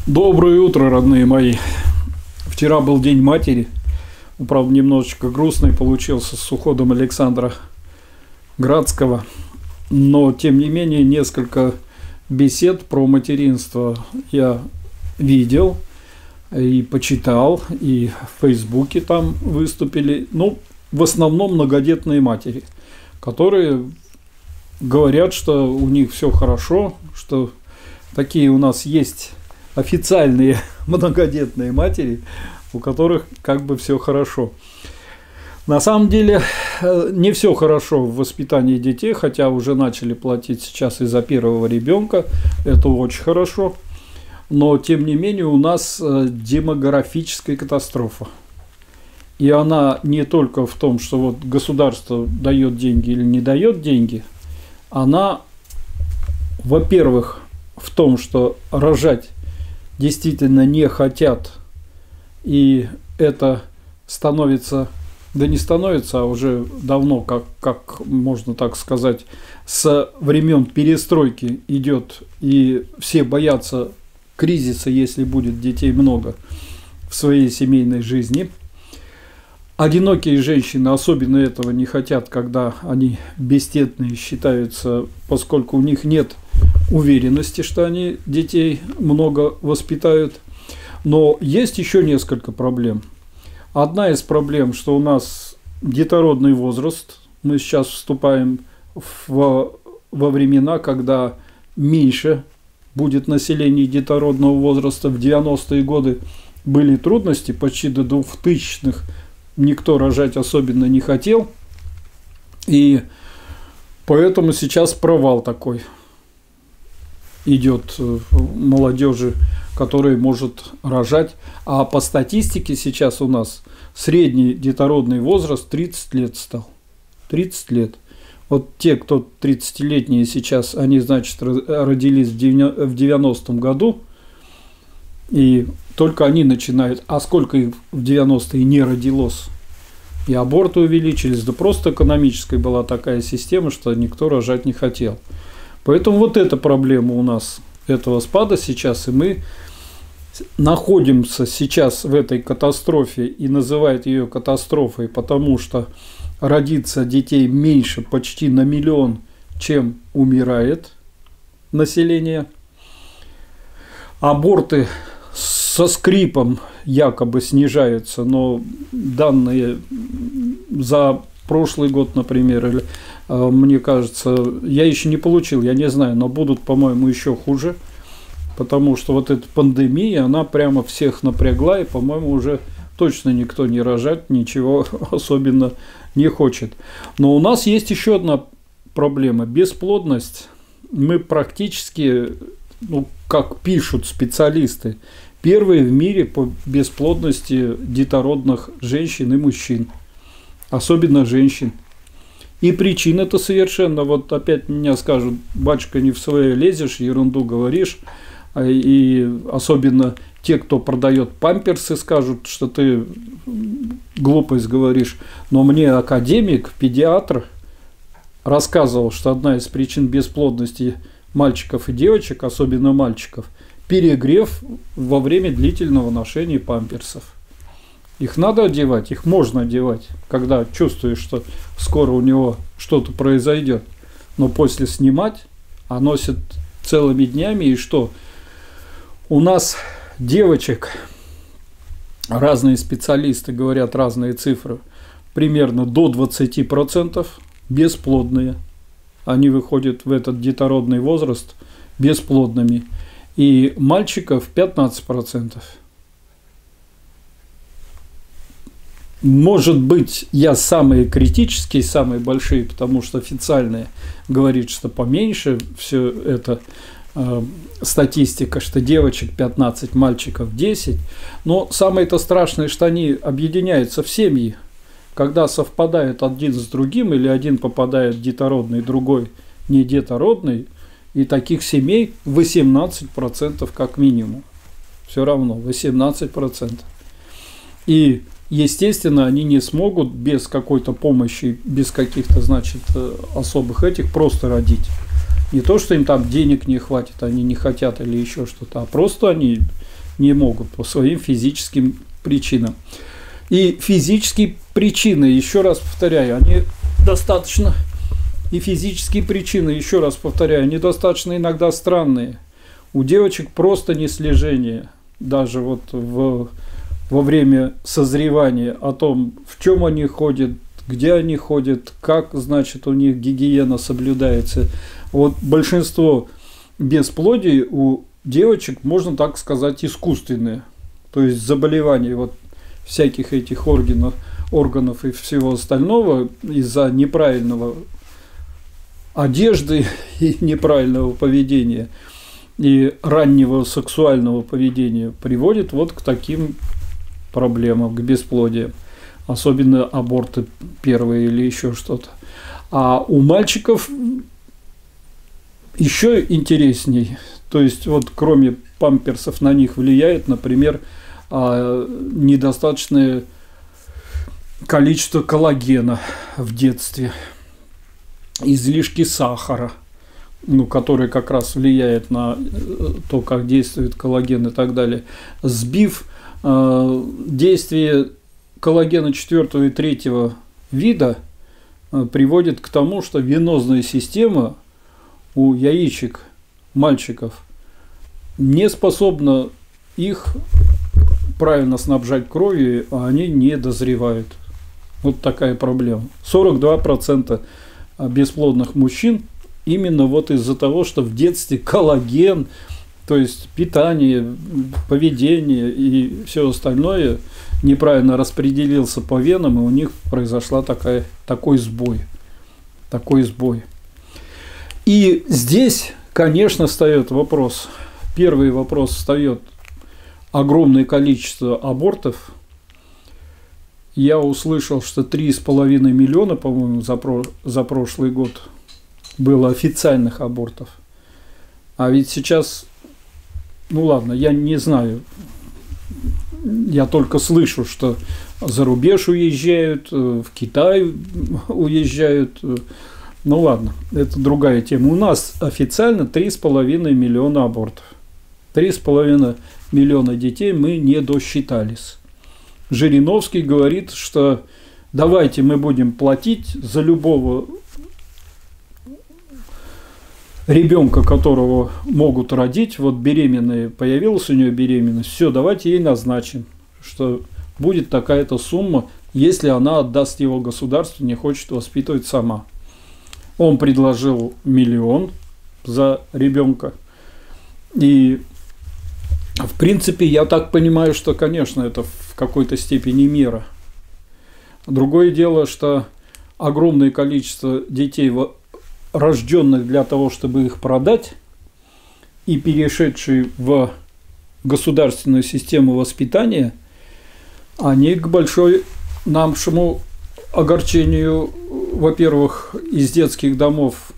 Доброе утро, родные мои. Вчера был День матери. Правда, немножечко грустный получился с уходом Александра Градского. Но, тем не менее, несколько бесед про материнство я видел и почитал, и в Фейсбуке там выступили. Ну, в основном многодетные матери, которые говорят, что у них все хорошо, что такие у нас есть официальные многодетные матери, у которых как бы все хорошо. На самом деле не все хорошо в воспитании детей, хотя уже начали платить сейчас и за первого ребенка, это очень хорошо, но тем не менее у нас демографическая катастрофа. И она не только в том, что вот государство дает деньги или не дает деньги, она, во-первых, в том, что рожать действительно не хотят, и это становится, да не становится, а уже давно, как можно так сказать, с времен перестройки идет, и все боятся кризиса, если будет детей много в своей семейной жизни. Одинокие женщины особенно этого не хотят, когда они бездетные считаются, поскольку у них нет уверенности, что они детей много воспитают. Но есть еще несколько проблем. Одна из проблем, что у нас детородный возраст. Мы сейчас вступаем во времена, когда меньше будет население детородного возраста. В 90-е годы были трудности, почти до 2000-х никто рожать особенно не хотел. И поэтому сейчас провал такой идет молодежи, которая может рожать. А по статистике сейчас у нас средний детородный возраст 30 лет стал. 30 лет. Вот те, кто 30-летние сейчас, они, значит, родились в 90-м году, и только они начинают. А сколько их в 90-е не родилось? И аборты увеличились. Да просто экономическая была такая система, что никто рожать не хотел. Поэтому вот эта проблема у нас, этого спада сейчас, и мы находимся сейчас в этой катастрофе, и называют ее катастрофой, потому что родится детей меньше почти на 1 миллион, чем умирает население. Аборты со скрипом якобы снижаются, но данные за прошлый год, например, или, мне кажется, я еще не получил, я не знаю, но будут, по-моему, еще хуже, потому что вот эта пандемия, она прямо всех напрягла, и, по-моему, уже точно никто не рожать, ничего особенно не хочет. Но у нас есть еще одна проблема – бесплодность. Мы практически, ну, как пишут специалисты, первые в мире по бесплодности детородных женщин и мужчин, особенно женщин. И причина-то совершенно, вот опять меня скажут: батюшка, не в свое лезешь, ерунду говоришь. И особенно те, кто продает памперсы, скажут, что ты глупость говоришь. Но мне академик, педиатр рассказывал, что одна из причин бесплодности мальчиков и девочек, особенно мальчиков, перегрев во время длительного ношения памперсов. Их надо одевать, их можно одевать, когда чувствуешь, что скоро у него что-то произойдет. Но после снимать, а носит целыми днями, и что? У нас девочек, разные специалисты говорят разные цифры, примерно до 20% бесплодные. Они выходят в этот детородный возраст бесплодными. И мальчиков 15%. Может быть, я самые критические, самые большие, потому что официальные говорит, что поменьше все это статистика, что девочек 15, мальчиков 10. Но самое-то страшное, что они объединяются в семьи, когда совпадают один с другим, или один попадает детородный, другой не детородный, и таких семей 18% как минимум. Все равно 18%. И естественно, они не смогут без какой-то помощи, без каких-то, значит, особых этих просто родить. Не то, что им там денег не хватит, они не хотят или еще что-то, а просто они не могут по своим физическим причинам. И физические причины, еще раз повторяю, они достаточно, и физические причины, еще раз повторяю, они достаточно иногда странные. У девочек просто неслежение, даже вот во время созревания, о том, в чем они ходят, где они ходят, как, значит, у них гигиена соблюдается. Вот большинство бесплодий у девочек, можно так сказать, искусственные. То есть заболевания вот всяких этих органов и всего остального из-за неправильного одежды и неправильного поведения и раннего сексуального поведения приводит вот к таким проблемам, к бесплодию. Особенно аборты первые или еще что-то. А у мальчиков еще интересней. То есть вот кроме памперсов на них влияет, например, недостаточное количество коллагена в детстве, излишки сахара, который как раз влияет на то, как действует коллаген и так далее. Сбив действие коллагена 4 и 3 вида приводит к тому, что венозная система у яичек мальчиков не способна их правильно снабжать кровью, а они не дозревают. Вот такая проблема. 42% бесплодных мужчин именно вот из-за того, что в детстве коллаген, то есть питание, поведение и все остальное неправильно распределился по венам, и у них произошла такой сбой. И здесь, конечно, встает вопрос. Первый вопрос встает: огромное количество абортов. Я услышал, что 3,5 миллиона, по-моему, за прошлый год было официальных абортов. А ведь сейчас, ну ладно, я не знаю, я только слышу, что за рубеж уезжают, в Китай уезжают. Ну ладно, это другая тема. У нас официально 3,5 миллиона абортов. 3,5 миллиона детей мы не досчитались. Жириновский говорит, что давайте мы будем платить за любого ребенка, которого могут родить. Вот беременная, появилась у нее беременность, все, давайте ей назначим, что будет такая-то сумма, если она отдаст его государству, не хочет воспитывать сама. Он предложил 1 миллион за ребенка. И в принципе, я так понимаю, что, конечно, это в какой-то степени мера. Другое дело, что огромное количество детей, рожденных для того, чтобы их продать, и перешедшие в государственную систему воспитания, они к большой нашему огорчению, во-первых, из детских домов.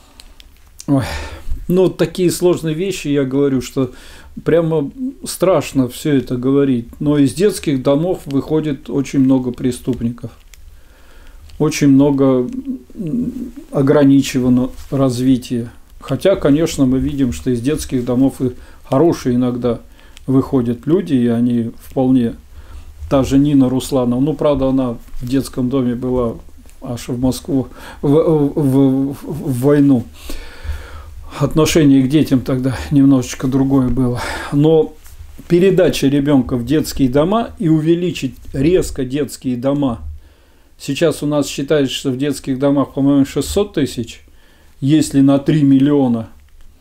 Ну, такие сложные вещи, я говорю, что прямо страшно все это говорить. Но из детских домов выходит очень много преступников. Очень много ограничено развития. Хотя, конечно, мы видим, что из детских домов и хорошие иногда выходят люди, и они вполне... Та же Нина Русланова, ну, правда, она в детском доме была аж в Москву в войну. Отношение к детям тогда немножечко другое было. Но передача ребенка в детские дома и увеличить резко детские дома. Сейчас у нас считается, что в детских домах, по-моему, 600 тысяч. Если на 3 миллиона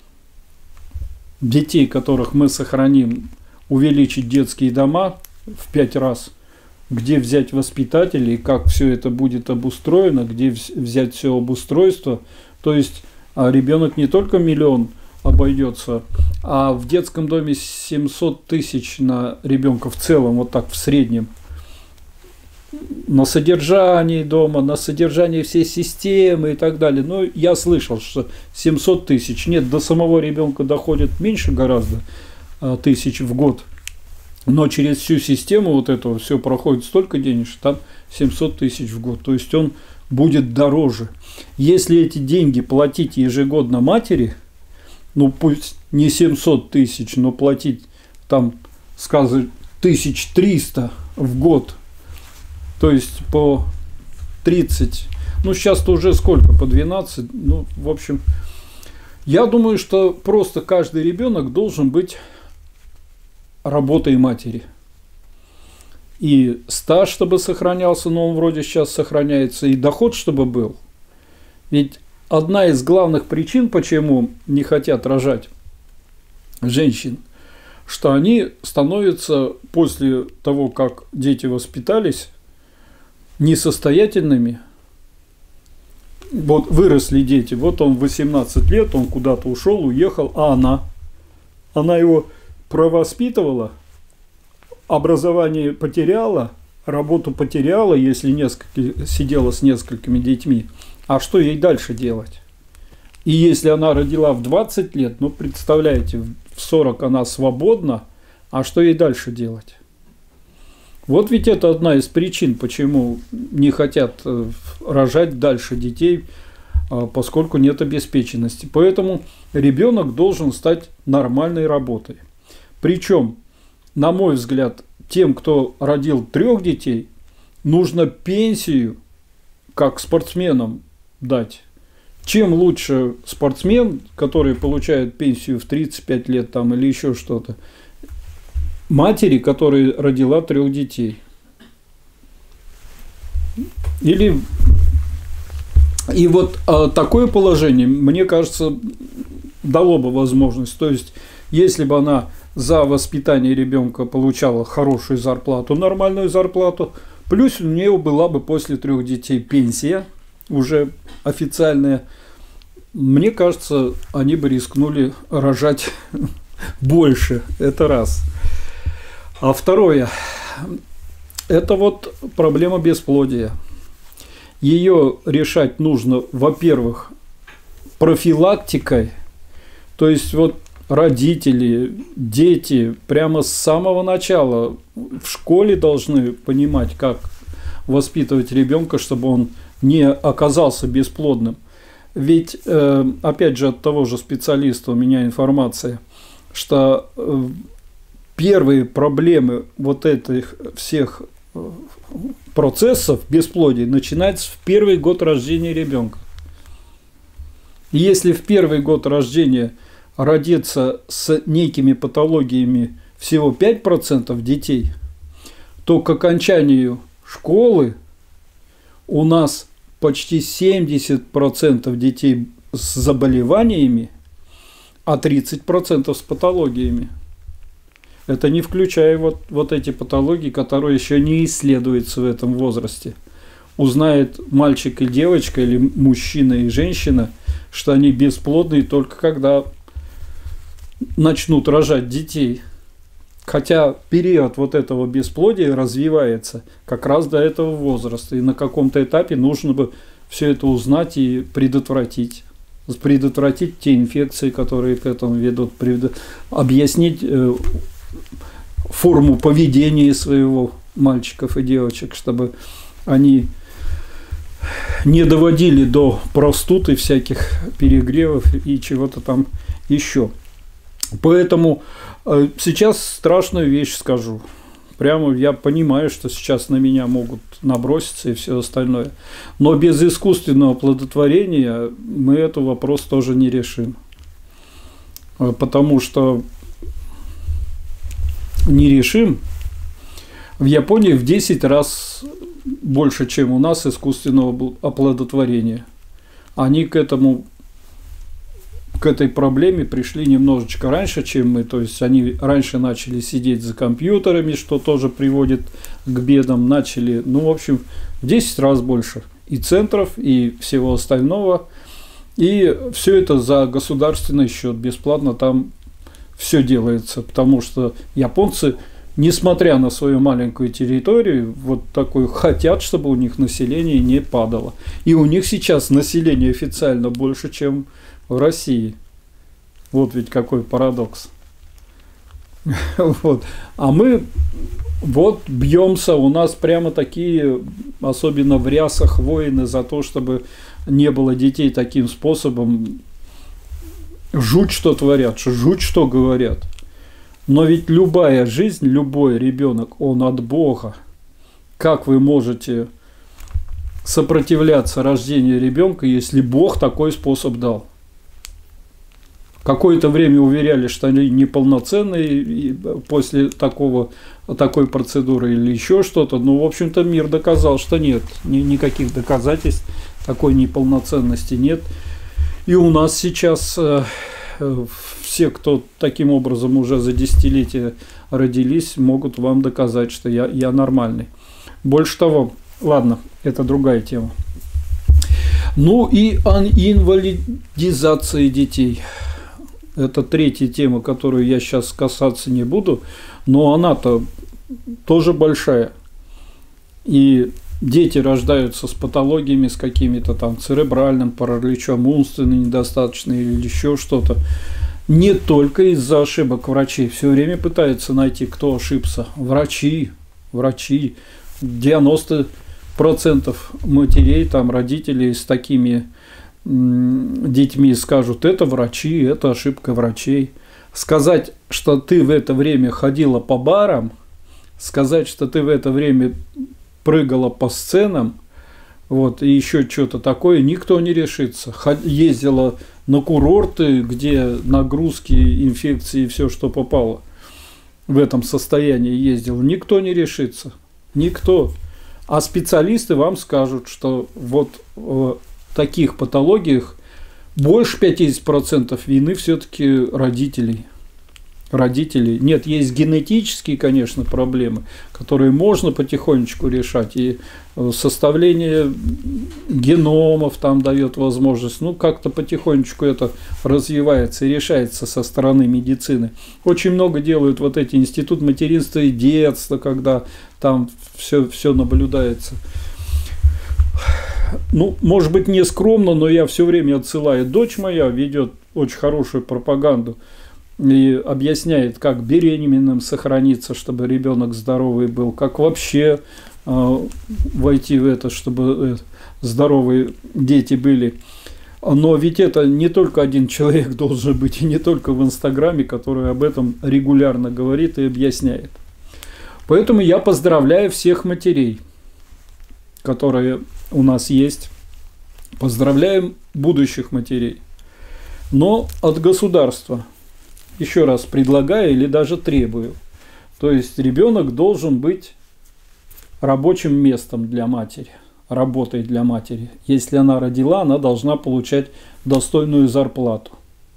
детей, которых мы сохраним, увеличить детские дома в 5 раз, где взять воспитателей, как все это будет обустроено, где взять все обустройство, то есть ребенок не только 1 миллион обойдется, а в детском доме 700 тысяч на ребенка в целом, вот так в среднем, на содержании дома, на содержании всей системы и так далее. Но я слышал, что 700 тысяч, нет, до самого ребенка доходит меньше гораздо тысяч в год, но через всю систему вот этого все проходит столько денег, что там 700 тысяч в год, то есть он будет дороже. Если эти деньги платить ежегодно матери, ну пусть не 700 тысяч, но платить там сказать, 1300 в год, то есть по 30, ну сейчас-то уже сколько, по 12, ну в общем, я думаю, что просто каждый ребенок должен быть работой матери. И стаж, чтобы сохранялся, но он вроде сейчас сохраняется, и доход, чтобы был. Ведь одна из главных причин, почему не хотят рожать женщин, что они становятся после того, как дети воспитались, несостоятельными. Вот выросли дети, вот он 18 лет, он куда-то ушел, уехал, а она его провоспитывала, образование потеряла, работу потеряла, если сидела с несколькими детьми. А что ей дальше делать? И если она родила в 20 лет, ну, представляете, в 40 она свободна, а что ей дальше делать? Вот ведь это одна из причин, почему не хотят рожать дальше детей, поскольку нет обеспеченности. Поэтому ребенок должен стать нормальной работой. Причем, на мой взгляд, тем, кто родил 3 детей, нужно пенсию, как спортсменам, дать. Чем лучше спортсмен, который получает пенсию в 35 лет там, или еще что-то, матери, которая родила 3 детей. Или... И вот такое положение, мне кажется, дало бы возможность. То есть, если бы она за воспитание ребенка получала хорошую зарплату, нормальную зарплату, плюс у нее была бы после 3 детей пенсия, уже официальная, мне кажется, они бы рискнули рожать больше. Это раз. А второе, это вот проблема бесплодия. Ее решать нужно, во-первых, профилактикой, то есть вот родители, дети прямо с самого начала в школе должны понимать, как воспитывать ребенка, чтобы он не оказался бесплодным. Ведь, опять же, от того же специалиста у меня информация, что первые проблемы вот этих всех процессов бесплодия начинаются в первый год рождения ребенка. И если в первый год рождения родится с некими патологиями всего 5% детей, то к окончанию школы у нас почти 70% детей с заболеваниями, а 30% с патологиями. Это не включая вот эти патологии, которые еще не исследуются в этом возрасте. Узнает мальчик и девочка, или мужчина и женщина, что они бесплодные только когда начнут рожать детей. Хотя период вот этого бесплодия развивается как раз до этого возраста. И на каком-то этапе нужно бы все это узнать и предотвратить. Предотвратить те инфекции, которые к этому ведут. Объяснить форму поведения своего мальчиков и девочек, чтобы они не доводили до простуд и всяких перегревов и чего-то там еще. Поэтому сейчас страшную вещь скажу. Прямо я понимаю, что сейчас на меня могут наброситься и все остальное. Но без искусственного оплодотворения мы этот вопрос тоже не решим. Потому что не решим. В Японии в 10 раз больше, чем у нас, искусственного оплодотворения. Они к этой проблеме пришли немножечко раньше, чем мы. То есть они раньше начали сидеть за компьютерами, что тоже приводит к бедам. Начали, ну, в общем, в 10 раз больше и центров, и всего остального. И все это за государственный счет, бесплатно там все делается. Потому что японцы, несмотря на свою маленькую территорию, вот такую хотят, чтобы у них население не падало. И у них сейчас население официально больше, чем в России. Вот ведь какой парадокс. Вот. А мы вот бьемся, у нас прямо такие, особенно в рясах, воины за то, чтобы не было детей таким способом. Жуть, что творят, жуть, что говорят. Но ведь любая жизнь, любой ребенок, он от Бога. Как вы можете сопротивляться рождению ребенка, если Бог такой способ дал? Какое-то время уверяли, что они неполноценные после такой процедуры или еще что-то. Но, в общем-то, мир доказал, что нет. Никаких доказательств такой неполноценности нет. И у нас сейчас все, кто таким образом уже за десятилетия родились, могут вам доказать, что я нормальный. Больше того, ладно, это другая тема. Ну и инвалидизация детей. Это третья тема, которую я сейчас касаться не буду, но она-то тоже большая. И дети рождаются с патологиями, с какими-то там церебральным параличом, умственной недостаточной или еще что-то. Не только из-за ошибок врачей. Все время пытаются найти, кто ошибся. Врачи. 90% матерей, там, родителей с такими детьми скажут, это врачи, это ошибка врачей. Сказать, что ты в это время ходила по барам, сказать, что ты в это время прыгала по сценам, вот, и еще что-то такое, никто не решится. Ездила на курорты, где нагрузки, инфекции, все, что попало, в этом состоянии ездил, никто не решится. Никто. А специалисты вам скажут, что вот в таких патологиях больше 50% вины все-таки родителей. Нет, есть генетические, конечно, проблемы, которые можно потихонечку решать. И составление геномов там дает возможность. Ну, как-то потихонечку это развивается и решается со стороны медицины. Очень много делают вот эти институт материнства и детства, когда там все наблюдается. Ну, может быть, не скромно, но я все время отсылаю. Дочь моя ведет очень хорошую пропаганду и объясняет, как беременным сохраниться, чтобы ребенок здоровый был, как вообще войти в это, чтобы здоровые дети были. Но ведь это не только один человек должен быть, и не только в Инстаграме, который об этом регулярно говорит и объясняет. Поэтому я поздравляю всех матерей, которые у нас есть. Поздравляем будущих матерей. Но от государства еще раз предлагаю или даже требую. То есть ребенок должен быть рабочим местом для матери, работой для матери. Если она родила, она должна получать достойную зарплату.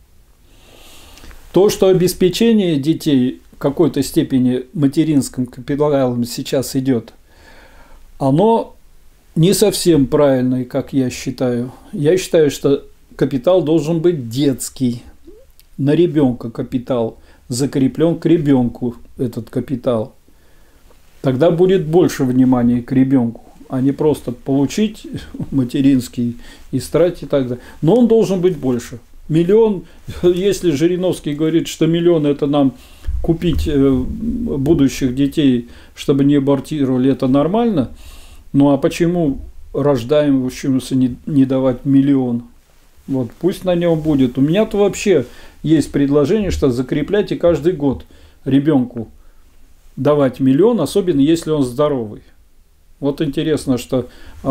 То, что обеспечение детей в какой-то степени материнским капиталом сейчас идет, оно не совсем правильное, как я считаю. Я считаю, что капитал должен быть детский. На ребенка капитал закреплен, к ребенку этот капитал. Тогда будет больше внимания к ребенку, а не просто получить материнский и стратить и так далее. Но он должен быть больше. Миллион, если Жириновский говорит, что миллион это нам купить будущих детей, чтобы не абортировали, это нормально. Ну а почему рождаем, учимся не давать миллион? Вот, пусть на нем будет. У меня-то вообще есть предложение, что закрепляйте каждый год ребенку давать миллион, особенно если он здоровый. Вот интересно, что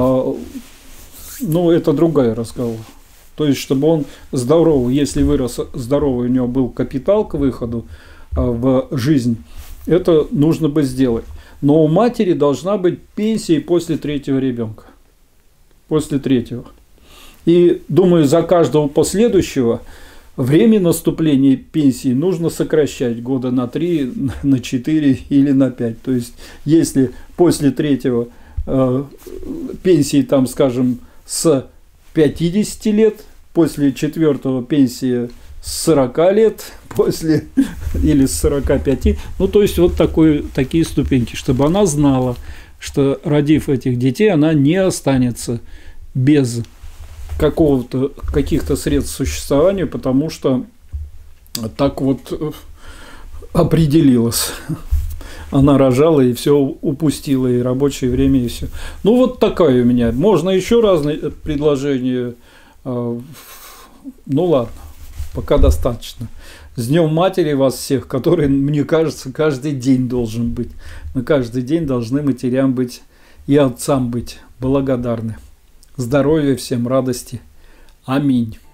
ну, это другой разговор. То есть, чтобы он здоровый, если вырос здоровый, у него был капитал к выходу в жизнь, это нужно бы сделать. Но у матери должна быть пенсия после третьего ребенка. После третьего. И думаю, за каждого последующего время наступления пенсии нужно сокращать года на 3, на 4 или на 5. То есть, если после третьего пенсии, там, скажем, с 50 лет, после четвертого пенсии с 40 лет, после или с 45, ну, то есть, вот такие ступеньки, чтобы она знала, что, родив этих детей, она не останется без каких-то средств существования, потому что так вот определилась. Она рожала и все упустила, и рабочее время, и все. Ну, вот такая у меня. Можно еще разные предложения. Ну, ладно. Пока достаточно. С Днем Матери вас всех, который, мне кажется, каждый день должен быть. Мы каждый день должны матерям быть и отцам быть благодарны. Здоровья всем, радости. Аминь.